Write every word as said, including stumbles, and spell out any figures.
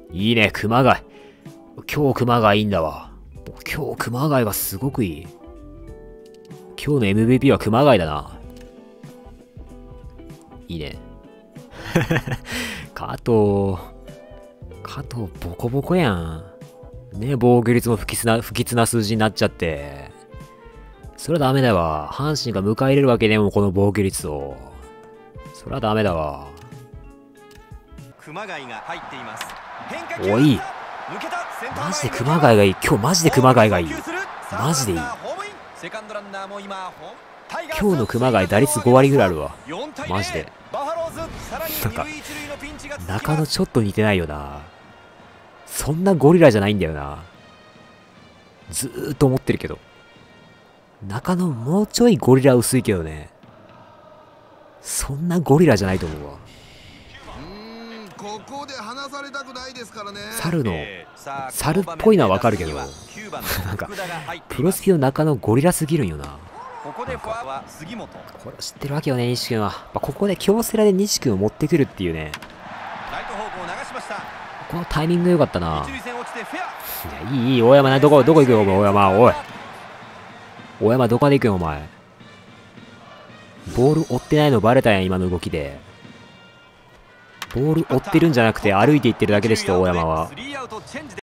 いいね、熊谷。今日熊谷いいんだわ。今日熊谷がすごくいい。今日の エムブイピー は熊谷だな。いいね。加藤、加藤ボコボコやん。ね、防御率も不吉な、不吉な数字になっちゃって。それはダメだわ。阪神が迎え入れるわけねもこの防御率を。それはダメだわ。 熊谷が入っています。 おい。マジで熊谷がいい。今日マジで熊谷がいい。マジでいい。今日の熊谷打率ご割ぐらいあるわ。マジで。なんか、中野ちょっと似てないよな。そんなゴリラじゃないんだよな。ずーっと思ってるけど。中野もうちょいゴリラ薄いけどね。そんなゴリラじゃないと思うわ。 ここで離されたくないですからね。 猿の、猿っぽいのはわかるけど、なんか、プロスピの中野ゴリラすぎるんよな。これを知ってるわけよね、西君は。ここで京セラで西君を持ってくるっていうね。このタイミング良かったな。いや、いい、いい、大山な、どこ、どこ行くよ、お前、大山、おい。大山、どこまで行くよ、お前。ボール追ってないのバレたやん、今の動きで。ボール追ってるんじゃなくて歩いていってるだけでした、大山は。